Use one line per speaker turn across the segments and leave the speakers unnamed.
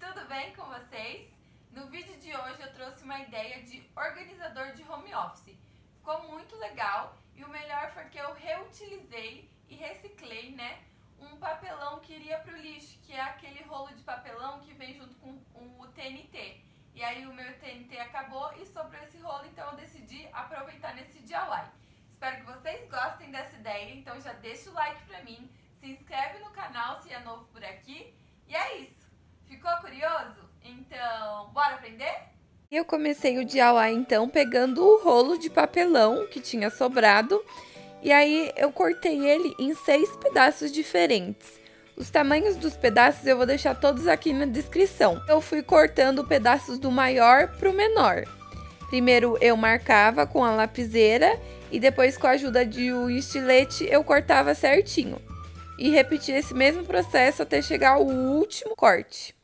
tudo bem com vocês? No vídeo de hoje eu trouxe uma ideia de organizador de home office. Ficou muito legal e o melhor foi que eu reutilizei e reciclei, um papelão que iria para o lixo, que é aquele rolo de papelão que vem junto com o TNT. E aí o meu TNT acabou e sobrou esse rolo, então eu decidi aproveitar nesse DIY. Espero que vocês gostem dessa ideia, então já deixa o like pra mim, se inscreve no canal se é novo por aqui. E é isso. Ficou curioso? Então, bora aprender?
Eu comecei o DIY então pegando o rolo de papelão que tinha sobrado e aí eu cortei ele em 6 pedaços diferentes. Os tamanhos dos pedaços eu vou deixar todos aqui na descrição. Eu fui cortando pedaços do maior para o menor. Primeiro eu marcava com a lapiseira e depois com a ajuda de um estilete eu cortava certinho. E repetia esse mesmo processo até chegar ao último corte.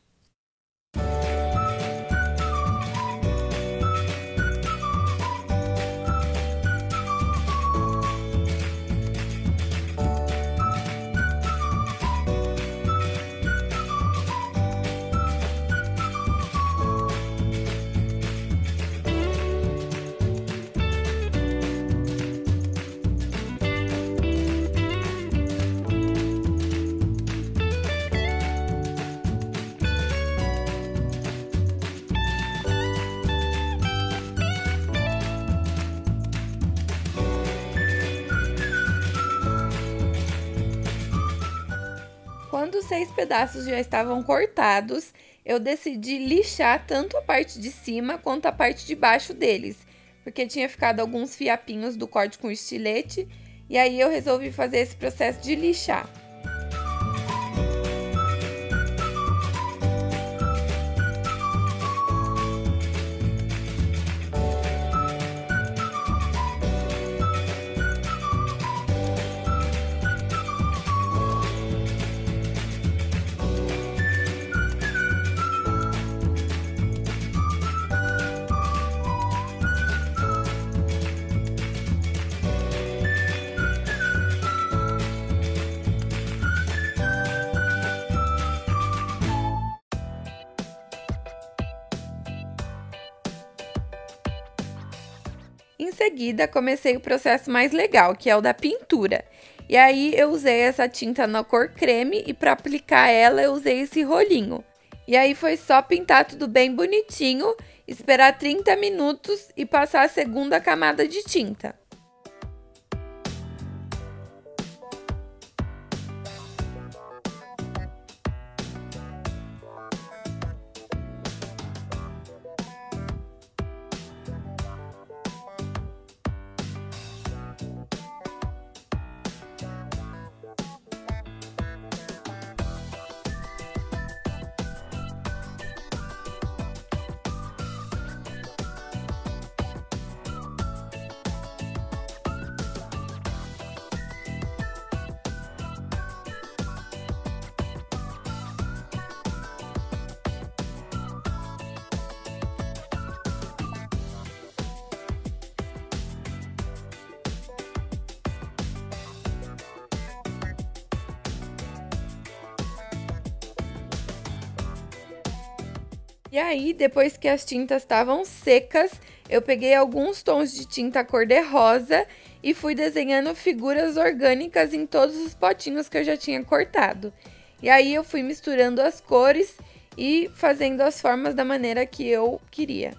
Quando os 6 pedaços já estavam cortados, eu decidi lixar tanto a parte de cima quanto a parte de baixo deles, porque tinha ficado alguns fiapinhos do corte com estilete, e aí eu resolvi fazer esse processo de lixar. Em seguida, comecei o processo mais legal, que é o da pintura. E aí, eu usei essa tinta na cor creme e para aplicar ela, eu usei esse rolinho. E aí, foi só pintar tudo bem bonitinho, esperar 30 minutos e passar a segunda camada de tinta. E aí, depois que as tintas estavam secas, eu peguei alguns tons de tinta cor-de-rosa e fui desenhando figuras orgânicas em todos os potinhos que eu já tinha cortado. E aí, eu fui misturando as cores e fazendo as formas da maneira que eu queria.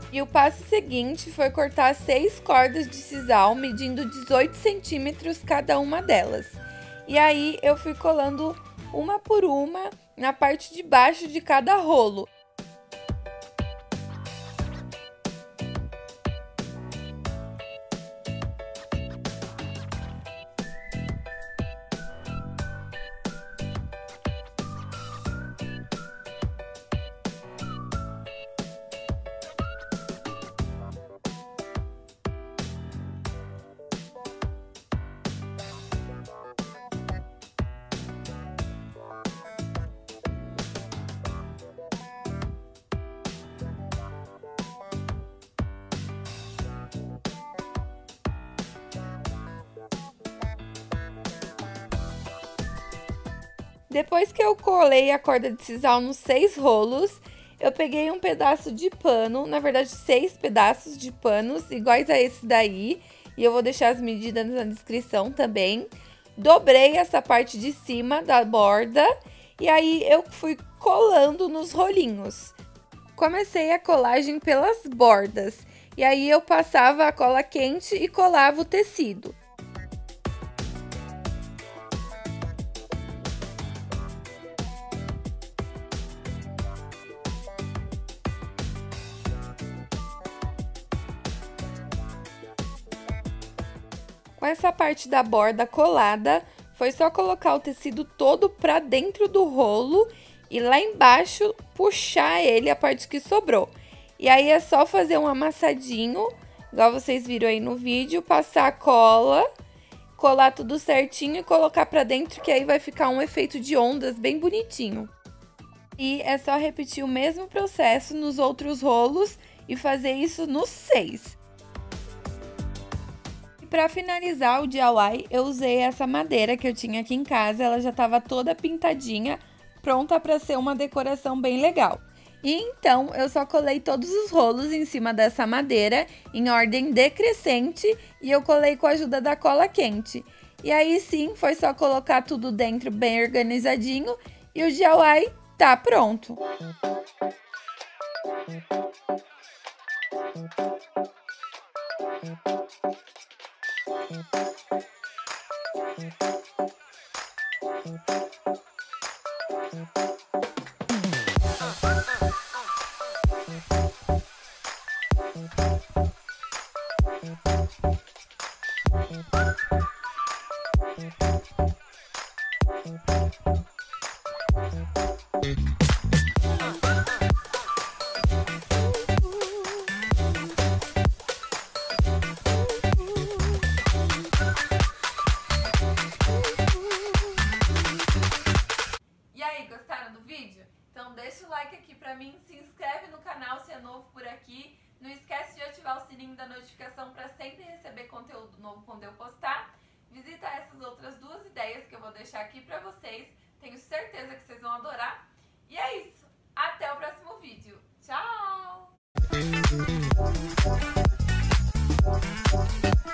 E o passo seguinte foi cortar 6 cordas de sisal, medindo 18 centímetros cada uma delas. E aí eu fui colando uma por uma na parte de baixo de cada rolo. Depois que eu colei a corda de sisal nos 6 rolos, eu peguei um pedaço de pano, na verdade 6 pedaços de panos iguais a esse daí, e eu vou deixar as medidas na descrição também. Dobrei essa parte de cima da borda e aí eu fui colando nos rolinhos. Comecei a colagem pelas bordas, e aí eu passava a cola quente e colava o tecido. Com essa parte da borda colada, foi só colocar o tecido todo pra dentro do rolo e lá embaixo puxar ele, a parte que sobrou. E aí é só fazer um amassadinho, igual vocês viram aí no vídeo, passar a cola, colar tudo certinho e colocar pra dentro, que aí vai ficar um efeito de ondas bem bonitinho. E é só repetir o mesmo processo nos outros rolos e fazer isso nos 6. Para finalizar o DIY, eu usei essa madeira que eu tinha aqui em casa, ela já estava toda pintadinha, pronta para ser uma decoração bem legal. E então, eu só colei todos os rolos em cima dessa madeira, em ordem decrescente, e eu colei com a ajuda da cola quente. E aí sim, foi só colocar tudo dentro bem organizadinho, e o DIY tá pronto.
Deixa o like aqui pra mim, se inscreve no canal se é novo por aqui. Não esquece de ativar o sininho da notificação para sempre receber conteúdo novo quando eu postar. Visita essas outras 2 ideias que eu vou deixar aqui pra vocês. Tenho certeza que vocês vão adorar. E é isso. Até o próximo vídeo. Tchau!